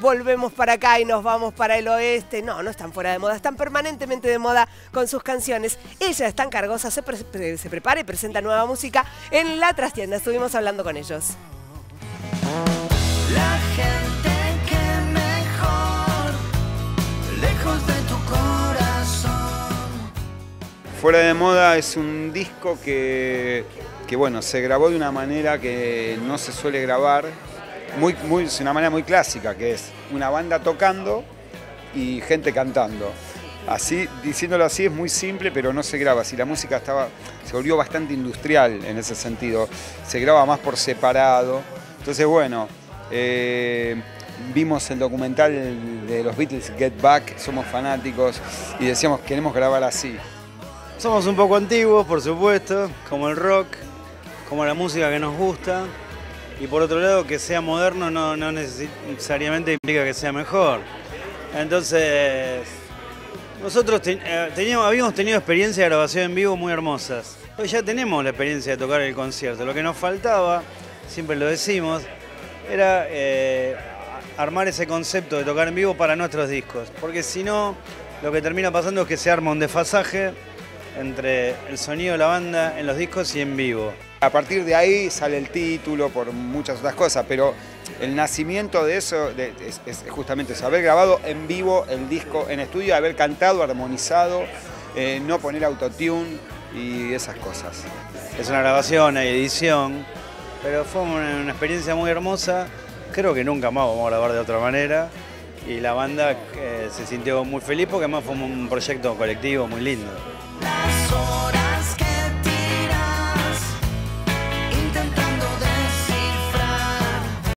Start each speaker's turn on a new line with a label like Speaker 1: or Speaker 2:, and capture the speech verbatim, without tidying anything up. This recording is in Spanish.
Speaker 1: volvemos para acá y nos vamos para el oeste. No, no están fuera de moda, están permanentemente de moda con sus canciones. Ella es tan cargosa, se, pre se prepara y presenta nueva música en La Trastienda. Estuvimos hablando con ellos.
Speaker 2: La gente que mejor, lejos de tu corazón.
Speaker 3: Fuera de moda es un disco que, que bueno, se grabó de una manera que no se suele grabar, muy, muy, es una manera muy clásica, que es una banda tocando y gente cantando. Así, diciéndolo así, es muy simple, pero no se graba. Así la música estaba, se volvió bastante industrial en ese sentido, se graba más por separado. Entonces, bueno, eh, vimos el documental de los Beatles, Get Back, somos fanáticos y decíamos, queremos grabar así.
Speaker 4: Somos un poco antiguos, por supuesto, como el rock, como la música que nos gusta. Y por otro lado, que sea moderno no, no necesariamente implica que sea mejor. Entonces, nosotros ten, teníamos, habíamos tenido experiencias de grabación en vivo muy hermosas. Hoy ya tenemos la experiencia de tocar el concierto. Lo que nos faltaba, siempre lo decimos, era eh, armar ese concepto de tocar en vivo para nuestros discos. Porque si no, lo que termina pasando es que se arma un desfasaje entre el sonido de la banda en los discos y en vivo.
Speaker 3: A partir de ahí sale el título por muchas otras cosas, pero el nacimiento de eso de, es, es justamente eso, haber grabado en vivo el disco en estudio, haber cantado, armonizado, eh, no poner autotune y esas cosas.
Speaker 4: Es una grabación, hay edición, pero fue una, una experiencia muy hermosa. Creo que nunca más vamos a grabar de otra manera y la banda eh, se sintió muy feliz porque además fue un proyecto colectivo muy lindo.